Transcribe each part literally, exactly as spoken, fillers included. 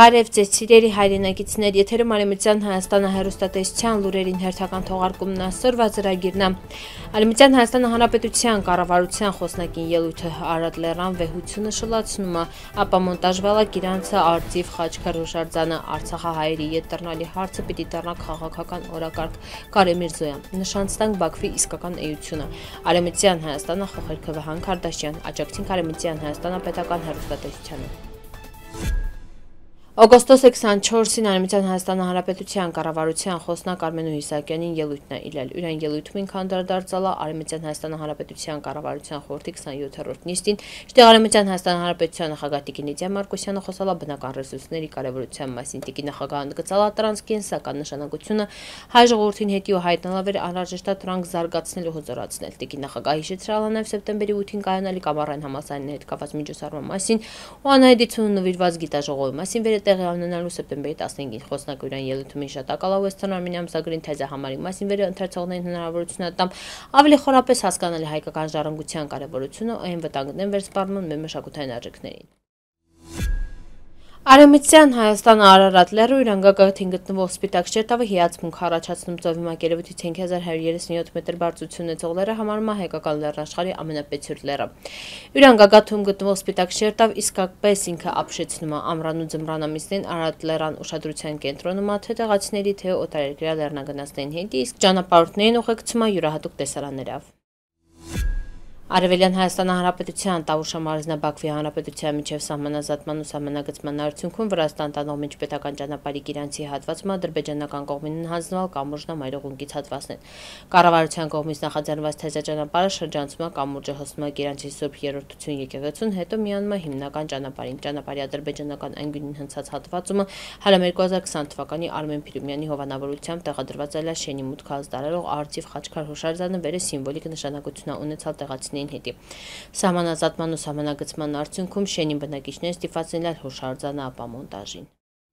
Բարև ձեզ սիրելի հայրենակիցներ, եթերում Արևմտյան Հայաստանը հեռուստատեսության լուրերին հերթական թողարկումն այսօրվա ծրագիրն է։ Արևմտյան Հայաստանի Հանրապետության կառավարության խոսնակին ելույթը Արարատ Լեռան վեհությունը շլացնում է, ապա մոնտաժվալակ իրանցը Արտիվ Խաչքար հուշարձանը Արցախահայերի ետ դառնալի հարցը պիտի դառնա քաղաքական օրակարգ Կարեն Միրզոյան, նշանցնանք Բաքվի իսկական էությունը։ Արևմտյան Հայաստանը Խոխերքը Վահան Քարդաշյան, աջակցին Արևմտյան Հայաստանը պետական հեռուստատեսությանը։ Օգոստոսի քսանչորսին Արևմտյան Հայաստանի Հանրապետության կառավարության խոսնակ Արմենու Իսահակյանին ելույթն է իլել։ Իրեն ելույթում քանդրադարձալա Արևմտյան Հայաստանի Հանրապետության կառավարության խորհրդի քսանյոթերորդ նիստին, որտեղ Արևմտյան Հայաստանի Հանրապետության նախագահ Տիկին Լիդիա Մարկոսյանը խոսալա բնական ռեսուրսների կարևորության մասին։ Տիկին նախագահը ընդգծալա տրանս կենսական նշանակությունը հայ ժողովրդին հետի ու հայտնալավեր անհրաժեշտ է տրանք զարգացնել ու հզորացնել։ Տիկին նախագահը հիշեցրել է նաև սեպտեմբերի ութին կայանալի կամառային համալսարանի հետ կապված միջոցառման մասին ու անհայտությունն նվիրված գիտաժողովի մասին տեղի ունենալու սեպտեմբերի տասնհինգին խոսնակը իրեն ելույթում հիշատակալա Western Armenian ամսագրին թեզահամարի մասին վերը ընթերցողներին հնարավորություն է տամ ավելի խորապես հասկանալի հայկական ժառանգության կարևորությունը ու այն վտանգներն վերսպառնում մեր մշակութային արժեքներին։ Արևմտյան Հայաստանը Արարատ լեռը Իրան գագաթին գտնվող Սպիտակ շերտավը հիացմունք առաջացնում ծովի մակերևույթի հինգ հազար հարյուր երեսունյոթ մետր բարձրություն ունեցող լեռը համարվում է հայկական լեռնաշխարհի ամենապեցյուր լեռը։ Իրան գագաթում գտնվող Սպիտակ շերտավ իսկապես ինքը ապշեցնում է ամռան ու ձմռան ամիսներին Արարատ լեռան ուշադրության կենտրոնում է թե տեղացիների թե օտարերկրյա լեռնագնացներին հետ, իսկ ճանապարհորդներին ուղեկցում է յուրահատուկ տեսարաններով։ Արևելյան Հայաստանի Հանրապետության Տավուշ մարզնա Բաքվի Հանրապետության միջև սահմանազատման ու սահմանագծման արդյունքում Վրաստան տանող միջպետական ճանապարհի գիրանցի հատվածը ադրբեջանական կողմին հանձնվել կամուրջնա մայրուղունկից հատվածն։ Կառավարության կողմից նախաձեռնված թեզաճանապարհը շրջանցում է կամուրջը հոսում է գիրանցի Սուրբ Երրորդություն եկեղեցուն, հետո միանում է հիմնական ճանապարհին։ Ճանապարհի ադրբեջանական անկյունին հնցած հատվածումը հալամ երկու հազար քսան թվականի Արմեն Փիրումյանի հովանավորությամբ տեղադրված է շենի մուտքը ազդարարող Արտիվ Խաչքար հուշարձանը վերը սիմվոլիկ նշանակություն ունեցալ տեղացիների հետի։ Սահմանազատման ու սահմանագծման արդյունքում շենի բնակիչները ստիպվածել են հուշարձանը ապամոնտաժին։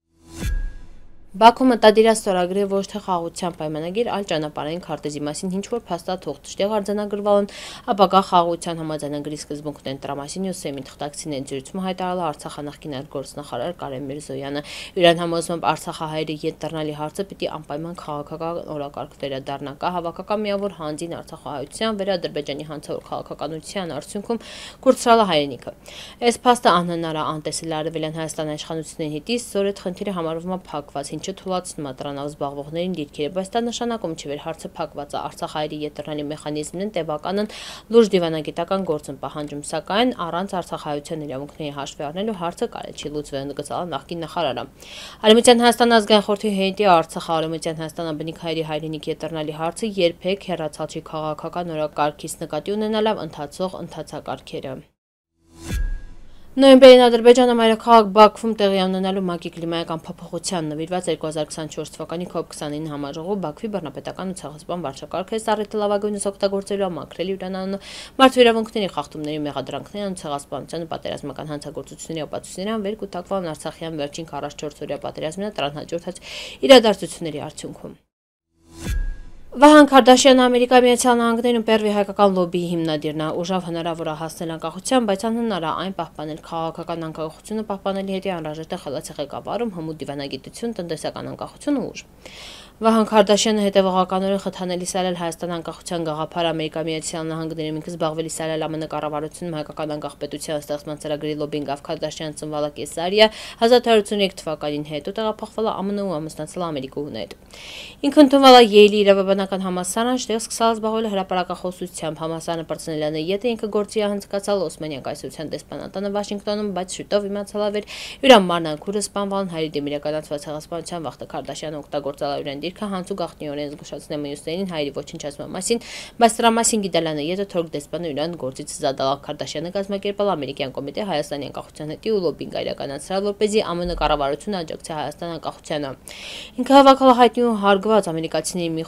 Բաքու մտադիր է ստորագրել ոչ թե խաղաղության պայմանագիր, այլ ճանապարհային քարտեզի մասին ինչ-որ փաստաթուղթ, որտեղ արձանագրվել են ապագա խաղաղության համաձայնագրի սկզբունքներն դրա մասին Յոսեմին թղթակցին զրույցում հայտարարել Արցախի նախկին արտգործնախարար Կարեն Միրզոյանը։ Իրան համոզմամբ Արցախահայերի ետ դառնալի հարցը պիտի անպայման քաղաքական օրակարգ վերադառնա։ Կա հավաքական միավոր հանձին Արցախահայության վրա Ադրբեջանի հանցավոր քաղաքականության արդյունքում կորցրալ է հայրենիքը։ Այս փաստը անհնար է անտեսել Արևելյան Հայաստանի իշխանությունների հետից, որ այդ խնդիրը համարվում է փակված, ինչը թույլատրում է դրանով զբաղվողներին դիրքերը, բայց դա նշանակում չի, որ հարցը փակված է։ Արցախահայերի ետ դառնալի մեխանիզմն տևական են լուրջ դիվանագիտական գործում պահանջում, սակայն առանց արցախահայության իրավունքների հաշվի առնելու հարցը կարելի չի լուծվել, ընդգծել նախկին նախարարը։ Արևմտյան Հայաստան ազգային խորհրդի հետի Արցախա-Արևմտյան Հայաստան բնիկ հայերի հայրենիքի ետ դառնալի հարցը երբեք հեռացալ չի քաղաքական օրակարգից նկատի ունենալով ընթացող ընթացակարգերը։ Նոյեմբերին Ադրբեջանը մայրաքաղաք Բաքվում տեղի ունենալու ՄԱԿ-ի կլիմայական փոփոխության նվիրված երկու հազար քսանչորս թվականի կոպ քսանինը համաժողով Բաքվի բռնապետական ու ցեղասպան վարչակարգը սառիթը լավագույնս օգտագործելու մաքրելի Իրանանու մարդու իրավունքների խախտումների մեղադրանքներն ու ցեղասպանության ու պատերազմական հանցագործությունների ապացույցներն վեր կուտակվան Արցախյան վերջին քառասունչորս օրյա պատերազմի դրան հաջորդած իրադարձությունների արդյունքում։ Վահան Քարդաշյանը Ամերիկայի Միացյալ Նահանգներում Պերվի հայկական լոբբիի հիմնադիրն է, ուժով հնարավոր է հասնել անկախության, բայց անհնար է այն պահպանել։ Քաղաքական անկախությունը պահպանելի հետի անհրաժեշտ է խելացի ղեկավարում, հմուտ դիվանագիտություն, տնտեսական անկախություն ու ուժ։ Վահան Քարդաշյանը հետևողականորեն խթանելի սարել Հայաստան անկախության գաղափարը Ամերիկայի Միացյալ Նահանգներում ինքը զբաղվելի սարել ԱՄՆ կառավարությունում հայկական անկախ պետության ստեղծման ծրագրի լոբինգով Քարդաշյանը ծնվել է Կեսարիա հազար թորը ութսուն երեք թվականին, հետո տեղափոխվել է ԱՄՆ ու ամուսնացել Ամերիկուհուն հետ։ Ինքը ընդունվել է Յեյլի իրավաբանական համալսարան, որտեղ սկսել զբաղվել հրապարակախոսությամբ։ Համալսարանը պրծնել է ԵՏ, ինքը գործի է հնցկացել Օսմանյան կայսրության դեսպանատանը Վաշինգտոնում, բայց շուտով իմացել է, որ իր մանրանկուրը սպանվել հայերի դեմ իրականացված ցեղասպանության վաղտը Քարդաշյանը օգտագործել է իրեն դիրքը հանց ու գաղտնիորեն զգուշացնել մյուսներին հայերի ոչնչացման մասին, բայց դրա մասին գիտել է ԵՏ թորք դեսպանը իրեն գործից զադալ Քարդաշյանը կազմակերպել ամերիկյան կոմիտե Հայաստանի անկախության հետի ու լոբինգ իրականացրել, որպեսզի ԱՄՆ կառավարությունը աջակցի Հայաստան անկախությանը։ Ինքը հավաքել հայտնի ու հարգված ամերիկացիների մի խումբ, որ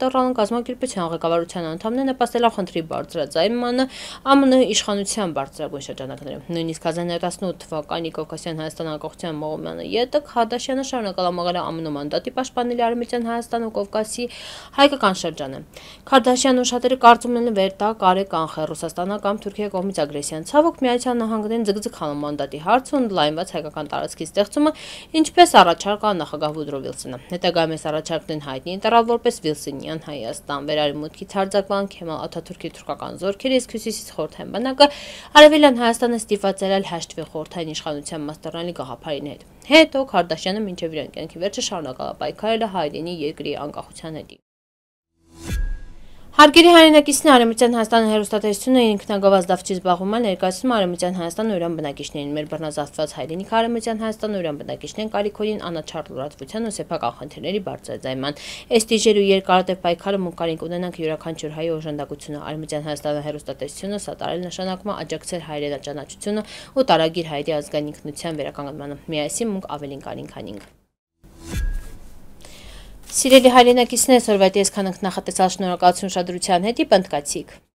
Կատարյալն կազմակերպության ղեկավարության անդամն է նպաստել խնդրի բարձրաձայնմանը ԱՄՆ իշխանության բարձրագույն շրջանակներում։ Նույնիսկ հազար նոյ տասնութ թվականի Կովկասյան Հայաստան անկախության մղումյանը ետը Քարդաշյանը շարունակել ամաղել ԱՄՆ մանդատի պաշտպանելի Արևմտյան Հայաստան ու Կովկասի հայկական շրջանը։ Քարդաշյանն ու շատերը կարծում են վեր տա կարե կանխել Ռուսաստանը կամ Թուրքիայի կողմից ագրեսիան։ Ցավոք Միացյալ Նահանգներն ձգձգալու մանդատի հարցը ընդլայնված հայկական տարածքի ստեղծումը, ինչպես առաջարկ ա նախագահ Վուդրո Վիլսոնը։ Հետագայում այս առաջարկն հայտնի ընտրավ որպես Վիլսոնյան Հայաստան, վերարմուտքից հարձակվան Քեմալ Աթաթուրքի թուրքական զորքերը, իսկ հյուսիսից խորհրդային բանակը Արևելյան Հայաստանը ստիպված էր հաշտվի խորհրդային իշխանության մասնարանի գաղափարին հետ։ Հետո Քարդաշյանը մինչև իր կյանքի վերջը շարունակել պայքարել հայրենի երկրի անկախության հետ։ Հարգելի հայրենակիցն Արևմտյան Հայաստանի հեռուստատեսությունը ինքնագովազդ դավճի զբաղվում է ներկայացնում Արևմտյան Հայաստանի ուրան բնակիչներին։ Մեր բռնազավթված հայրենիք Արևմտյան Հայաստանի ուրան բնակիչներն կարիքորին անաչառ լրատվության ու սեփական խնդիրների բարձրաձայնման։ Այս տիժերի երկարատև պայքարը մուգ կարիք ունենանք յուրաքանչյուր հայի օժանդակությունը։ Արևմտյան Հայաստանի հեռուստատեսությունը սատարել նշանակում է աջակցել հայրենաճանաչությունը ու տարագիր հայերի ազգային ինքնության վերականգնմանը։ Միասին մուգ ավելին կարին քանինք։ Սիրելի հայրենակիցներ, այսօրվա այս քանանք նախատեսած շնորհակալություն ուշադրության հետ, պնդկացիք։